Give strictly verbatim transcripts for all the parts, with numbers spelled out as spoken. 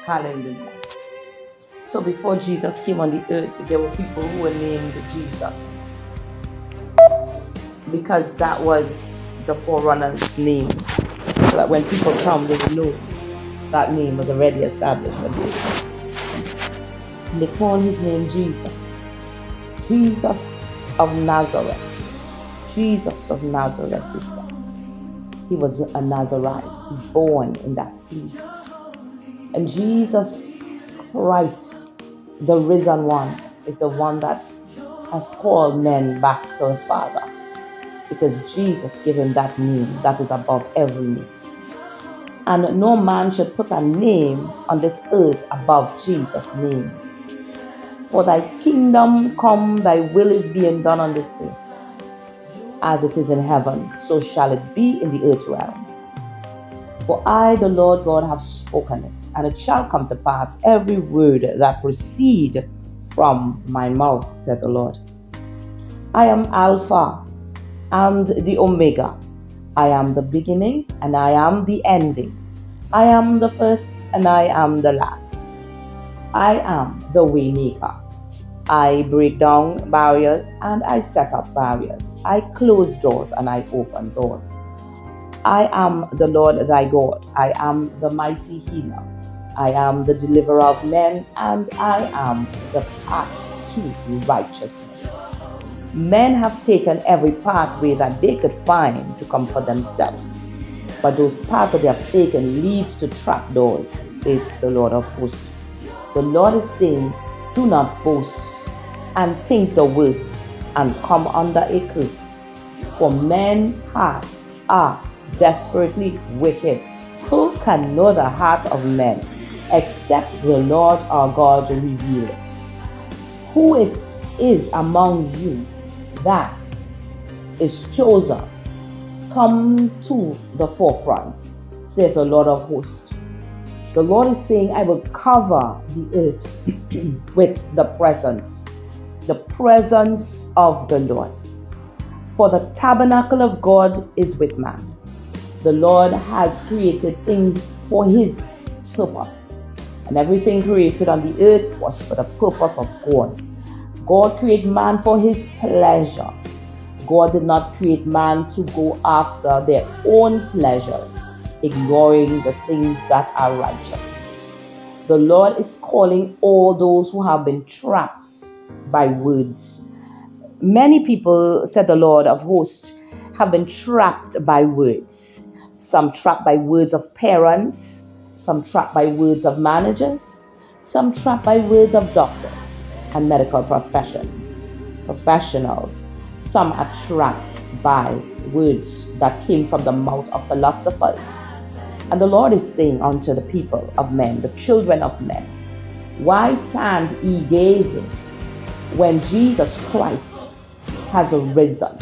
Hallelujah. So before Jesus came on the earth, there were people who were named Jesus, because that was the forerunner's name. So that when people come, they would know that name was already established for them. And they call his name Jesus. Jesus of Nazareth. Jesus of Nazareth is that. He was a Nazarite, born in that place. And Jesus Christ, the risen one, is the one that has called men back to the Father. Because Jesus gave him that name that is above every name. And no man should put a name on this earth above Jesus' name. For thy kingdom come, thy will is being done on this earth, as it is in heaven, so shall it be in the earth realm. For I, the Lord God, have spoken it, and it shall come to pass every word that proceed from my mouth, said the Lord. I am Alpha and the Omega. I am the beginning and I am the ending. I am the first and I am the last. I am the way maker. I break down barriers and I set up barriers. I close doors and I open doors. I am the Lord thy God. I am the mighty healer. I am the deliverer of men, and I am the path to righteousness. Men have taken every pathway that they could find to comfort themselves, but those paths that they have taken leads to trap doors, says the Lord of hosts. The Lord is saying, do not boast and think the worst and come under a curse, for men's hearts are desperately wicked. Who can know the heart of men except the Lord our God reveal it? Who is, is among you that is chosen? Come to the forefront, saith the Lord of hosts. The Lord is saying, I will cover the earth with the presence, the presence of the Lord. For the tabernacle of God is with man. The Lord has created things for his purpose, and everything created on the earth was for the purpose of God. God created man for his pleasure. God did not create man to go after their own pleasures, ignoring the things that are righteous. The Lord is calling all those who have been trapped by words. Many people, said the Lord of hosts, have been trapped by words. Some trapped by words of parents, some trapped by words of managers, some trapped by words of doctors and medical professions, professionals. Some are trapped by words that came from the mouth of philosophers. And the Lord is saying unto the people of men, the children of men, why stand ye gazing when Jesus Christ has arisen?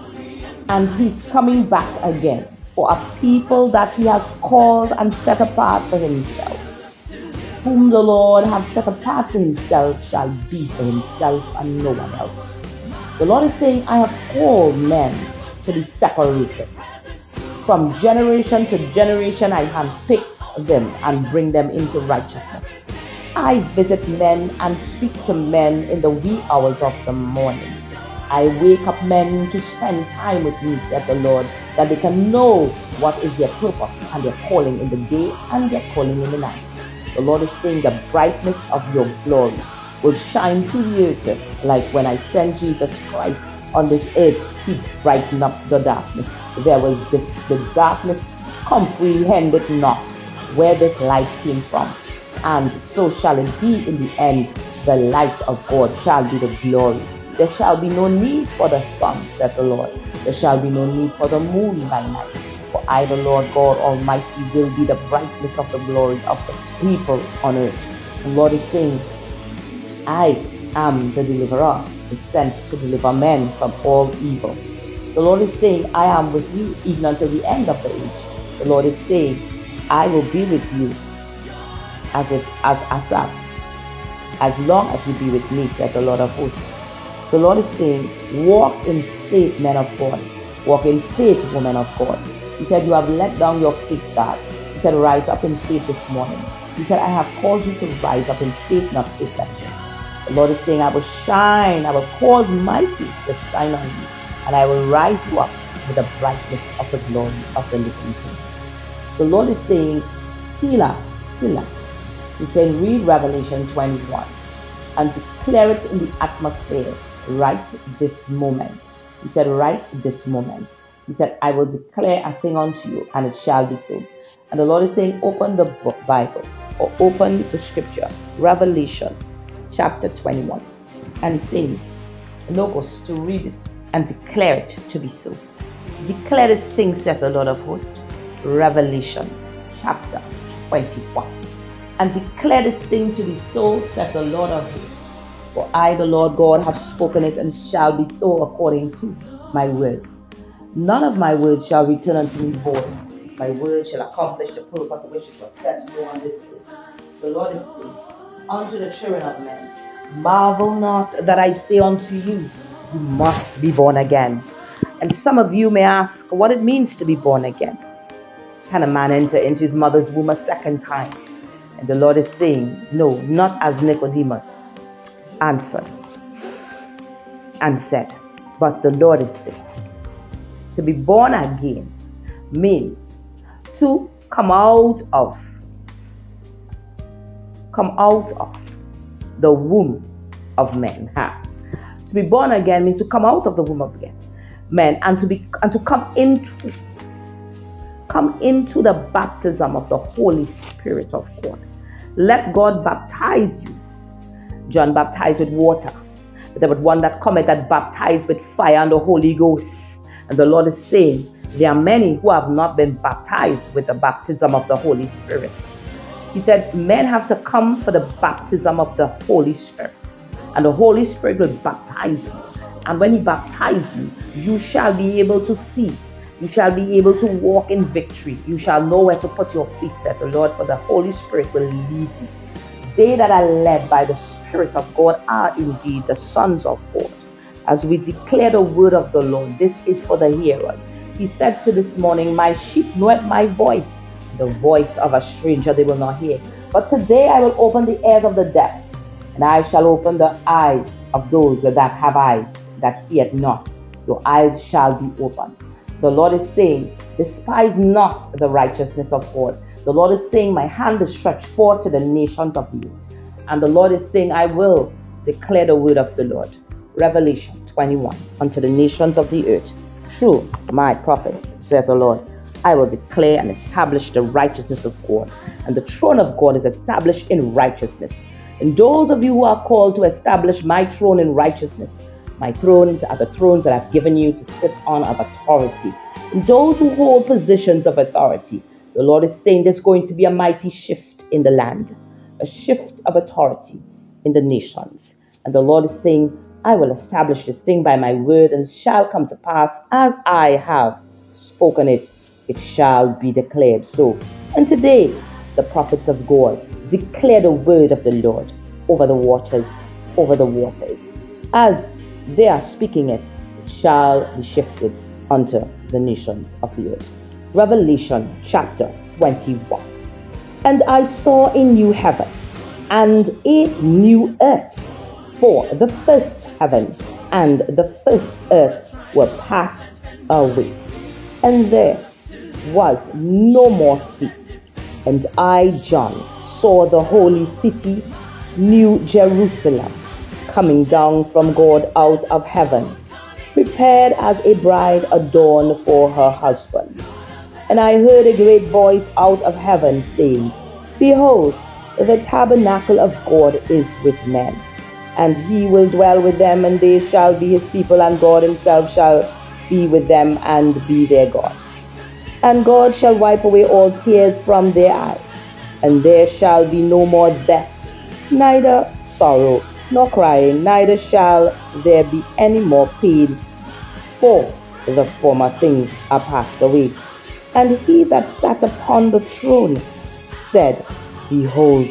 And he's coming back again for a people that he has called and set apart for himself. Whom the Lord have set apart for himself shall be for himself and no one else. The Lord is saying, I have called men to be separated. From generation to generation, I handpick them and bring them into righteousness. I visit men and speak to men in the wee hours of the morning. I wake up men to spend time with me, said the Lord, that they can know what is their purpose and their calling in the day and their calling in the night. The Lord is saying the brightness of your glory will shine through the earth, like when I sent Jesus Christ on this earth, he brightened up the darkness. There was this, the darkness comprehended not where this light came from. And so shall it be in the end. The light of God shall be the glory. There shall be no need for the sun, said the Lord. There shall be no need for the moon by night. For I, the Lord God Almighty, will be the brightness of the glory of the people on earth. The Lord is saying, I am the deliverer, is sent to deliver men from all evil. The Lord is saying, I am with you even until the end of the age. The Lord is saying, I will be with you as if as Asaph, as long as you be with me, said the Lord of hosts. The Lord is saying, walk in faith, men of God. Walk in faith, women of God. He said, you have let down your faith guard. He said, rise up in faith this morning. He said, I have called you to rise up in faith, not deception. The Lord is saying, I will shine, I will cause my face to shine on you, and I will rise you up with the brightness of the glory of the living King. The Lord is saying, Selah, Selah. He's saying, read Revelation twenty-one and declare it in the atmosphere right this moment. He said, right this moment. He said, I will declare a thing unto you, and it shall be so. And the Lord is saying, open the book, Bible, or open the scripture, Revelation chapter twenty-one. And he's saying, Logos, to read it and declare it to be so. Declare this thing, saith the Lord of hosts. Revelation chapter twenty-one. And declare this thing to be so, saith the Lord of hosts. For I, the Lord God, have spoken it, and it shall be so according to my words. None of my words shall return unto me void. My word shall accomplish the purpose of which it was set to do on this earth. The Lord is saying unto the children of men, marvel not that I say unto you, you must be born again. And some of you may ask what it means to be born again. Can a man enter into his mother's womb a second time? And the Lord is saying, no, not as Nicodemus answered and said, but the Lord is saying, to be born again means to come out of, come out of the womb of men. Ha. To be born again means to come out of the womb of men and to be and to come into, come into the baptism of the Holy Spirit of God. Let God baptize you. John baptized with water, but there was one that cometh that baptized with fire and the Holy Ghost. And the Lord is saying, there are many who have not been baptized with the baptism of the Holy Spirit. He said, men have to come for the baptism of the Holy Spirit. And the Holy Spirit will baptize you. And when He baptizes you, you shall be able to see. You shall be able to walk in victory. You shall know where to put your feet, said the Lord, for the Holy Spirit will lead you. They that are led by the Spirit of God are indeed the sons of God. As we declare the word of the Lord, this is for the hearers. He said to this morning, my sheep knoweth my voice. The voice of a stranger they will not hear. But today I will open the ears of the deaf, and I shall open the eyes of those that have eyes that see it not. Your eyes shall be opened. The Lord is saying, despise not the righteousness of God. The Lord is saying, my hand is stretched forth to the nations of the earth. And the Lord is saying, I will declare the word of the Lord. Revelation twenty-one, unto the nations of the earth. Through my prophets, saith the Lord, I will declare and establish the righteousness of God. And the throne of God is established in righteousness. And those of you who are called to establish my throne in righteousness, my thrones are the thrones that I've given you to sit on of authority. And those who hold positions of authority, the Lord is saying there's going to be a mighty shift in the land, a shift of authority in the nations. And the Lord is saying, I will establish this thing by my word, and it shall come to pass as I have spoken it, it shall be declared so. And today, the prophets of God declare the word of the Lord over the waters, over the waters. As they are speaking it, it shall be shifted unto the nations of the earth. Revelation chapter twenty-one. And I saw a new heaven and a new earth, for the first heaven and the first earth were passed away, and there was no more sea. And I, John, saw the holy city, New Jerusalem, coming down from God out of heaven, prepared as a bride adorned for her husband. And I heard a great voice out of heaven saying, behold, the tabernacle of God is with men, and he will dwell with them, and they shall be his people, and God himself shall be with them and be their God. And God shall wipe away all tears from their eyes, and there shall be no more death, neither sorrow nor crying, neither shall there be any more pain, for the former things are passed away. And he that sat upon the throne said, behold,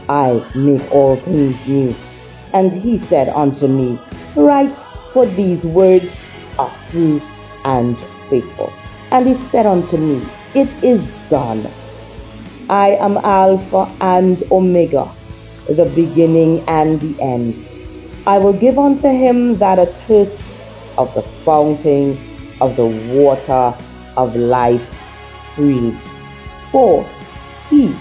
I make all things new. And he said unto me, write, for these words are true and faithful. And he said unto me, it is done. I am Alpha and Omega, the beginning and the end. I will give unto him that athirst of the fountain of the water of life freely. For he,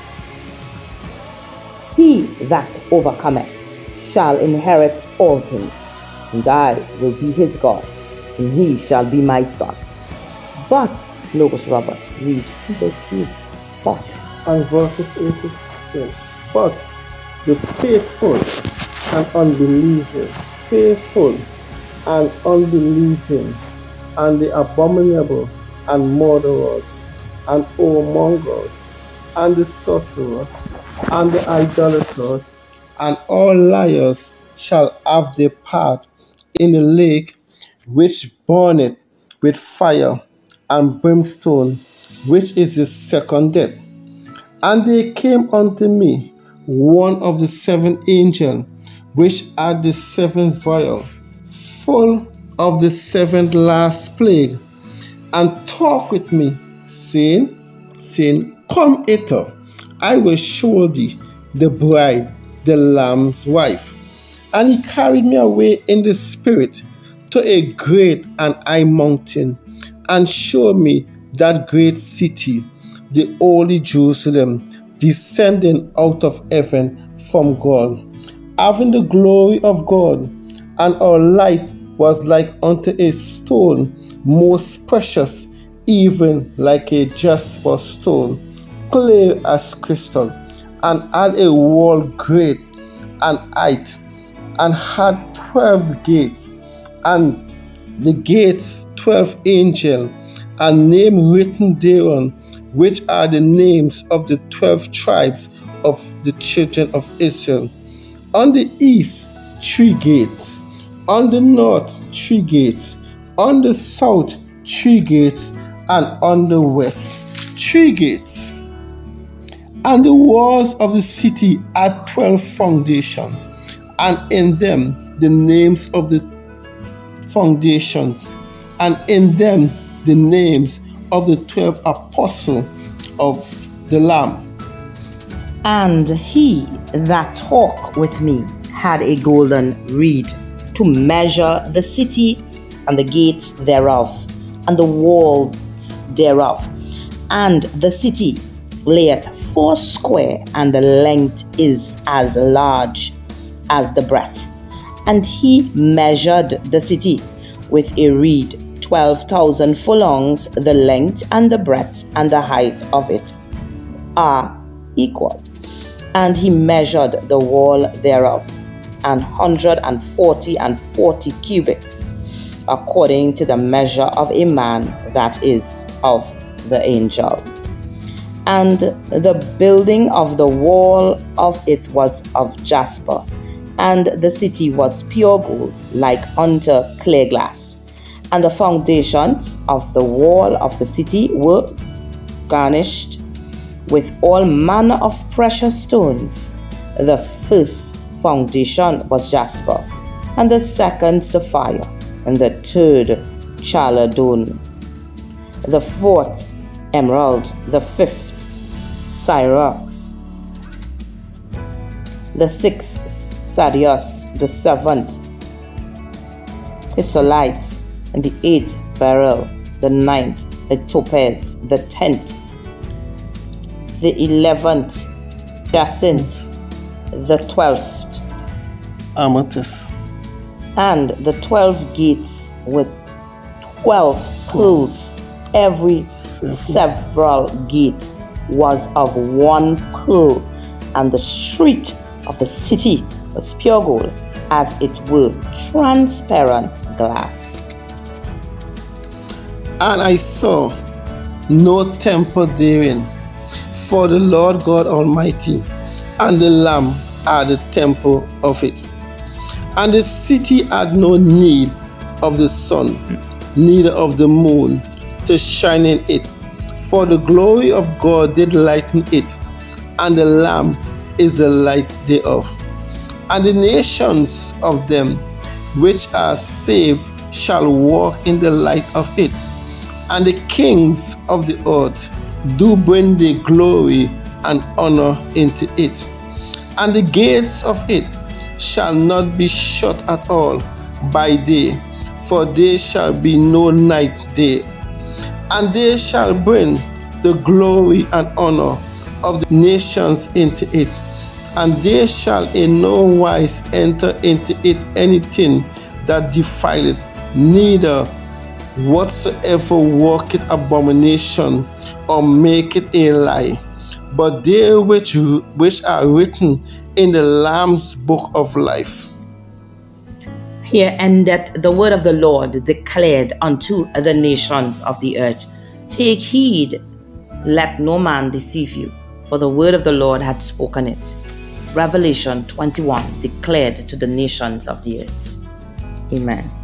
he that overcometh shall inherit all things, and I will be his God, and he shall be my son. But, Logos Robert, read verse eight. But, And verses eight is ten. But the faithful and unbelieving, faithful and unbelieving, and the abominable and murderers, and whoremongers, and the sorcerers, and the idolaters, and all liars shall have their part in the lake which burneth with fire and brimstone, which is the second death. And there came unto me one of the seven angels, which had the seventh vial, full of the seventh last plague, and talked with me, saying, saying, Come hither, I will show thee the bride, the Lamb's wife. And he carried me away in the spirit to a great and high mountain, and showed me that great city, the holy Jerusalem, descending out of heaven from God, having the glory of God, and our light was like unto a stone most precious, even like a jasper stone, clear as crystal, and had a wall great and height, and had twelve gates, and the gates twelve angels, and name written thereon, which are the names of the twelve tribes of the children of Israel. On the east, three gates. On the north, three gates. On the south, three gates. And on the west, three gates. And the walls of the city had twelve foundations, and in them the names of the foundations, and in them the names of the twelve apostles of the Lamb. and he that talked with me had a golden reed to measure the city and the gates thereof, and the walls thereof. And the city layeth four square, and the length is as large as the breadth. And he measured the city with a reed, twelve thousand furlongs. The length and the breadth and the height of it are equal. And he measured the wall thereof, an hundred and forty and forty cubits, according to the measure of a man, that is, of the angel. And the building of the wall of it was of jasper, and the city was pure gold, like unto clear glass. And the foundations of the wall of the city were garnished with all manner of precious stones. The first foundation was jasper, and the second sapphire, and the third chalcedony, the fourth emerald, the fifth syrox, the sixth sardius, the seventh chrysolite, and the eighth beryl, the ninth the topaz, the tenth the eleventh jacinth, the twelfth amethyst. And the twelve gates with twelve pearls. Every several gate was of one pearl, and the street of the city was pure gold, as it were transparent glass. And I saw no temple therein, for the Lord God Almighty and the Lamb are the temple of it. And the city had no need of the sun, neither of the moon, to shine in it, for the glory of God did lighten it, and the Lamb is the light thereof. And the nations of them which are saved shall walk in the light of it, and the kings of the earth do bring the glory and honor into it. And the gates of it shall not be shut at all by day, for there shall be no night there. And they shall bring the glory and honor of the nations into it, and they shall in no wise enter into it anything that defileth, neither whatsoever worketh abomination or maketh a lie, but they which, which are written in the Lamb's book of life. Here endeth the word of the Lord declared unto the nations of the earth. Take heed, let no man deceive you, for the word of the Lord hath spoken it. Revelation twenty-one, declared to the nations of the earth. Amen.